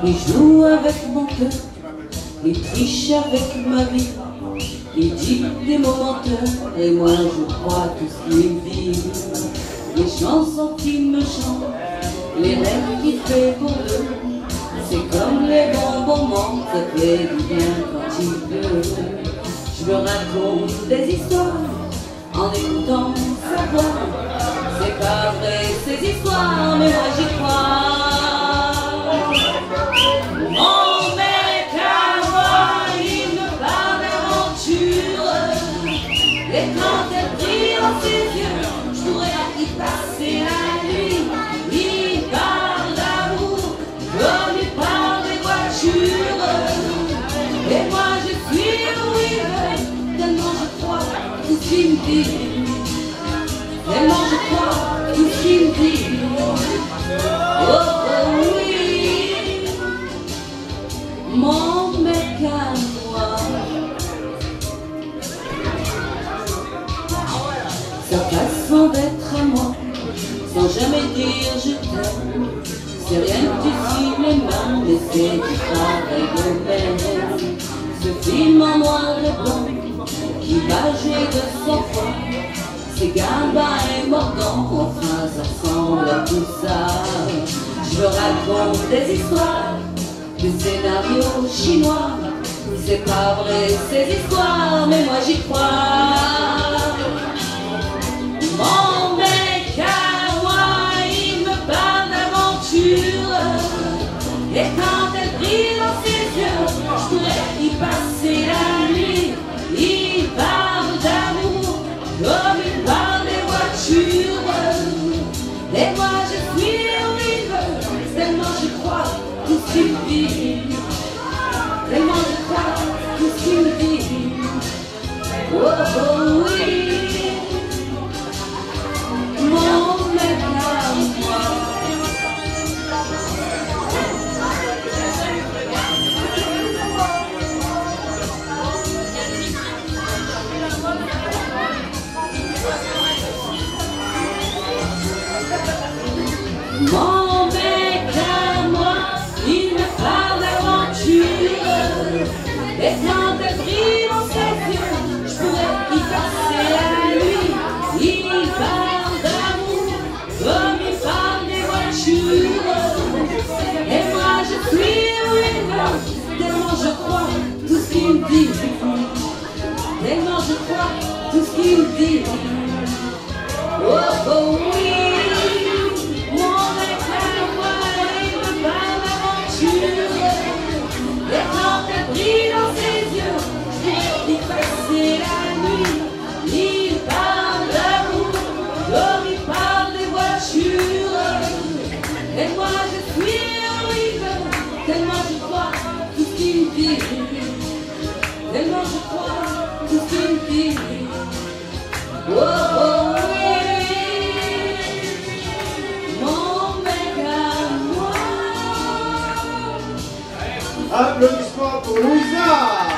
Il joue avec mon cœur, il triche avec ma vie. Il dit des mots menteurs et moi je crois tout ce qu'il dit. Les chansons qu'il me chante, les rêves qu'il fait pour eux, c'est comme les bons moments, ça fait du bien quand il pleut. Je me raconte des histoires en écoutant sa voix. C'est pas vrai ces histoires, mais moi j'y crois. Mon mec à moi, il me parle d'aventure. Et quand elle brille dans ses yeux, je pourrais y passer la nuit. Il parle d'amour comme il parle des voitures. Et moi je suis où il veut, tellement je crois tout ce qu'il me dit. Tellement je crois tout ce qu'il me dit. Oh, oh oui, mon mec à moi. Sa façon d'être à moi, sans jamais dire je t'aime, c'est rien du cinéma, mais c'est du travail de peine. Ce film en noir et blanc, qui va jouer de son foi, c'est Gabin et Morgan, enfin ça ressemble à tout ça. Je me raconte des histoires, des scénarios chinois. C'est pas vrai ces histoires, mais moi j'y crois. Mon mec à moi, il me parle d'aventure. Et quand elle brille dans ses yeux, je pourrais y passer la nuit. Il parle d'amour comme il parle des voitures. Et moi je suis où il veut, tellement je crois tout ce qu'il me dit. Tellement je crois tout ce qu'il me dit. Oh, oh oui, mon mec à moi. Mon mec à moi, il me parle d'aventure. Et quand elle brille dans ses yeux, je pourrais y passer la nuit. Il parle d'amour comme il parle des voitures. Et moi je suis où il veut, tellement je crois tout ce qu'il me dit. Tellement je crois tout ce qu'il me dit. Oh, oh oui. Et quand elle brille dans ses yeux, je vais y passer la nuit. Il parle d'amour comme il parle des voitures. Et moi je suis où il veut, tellement je crois tout ce qu'il me dit. Tellement je crois tout ce qu'il me dit. Oh, oh oui, mon mec à moi. Applaudissements pour Louisa.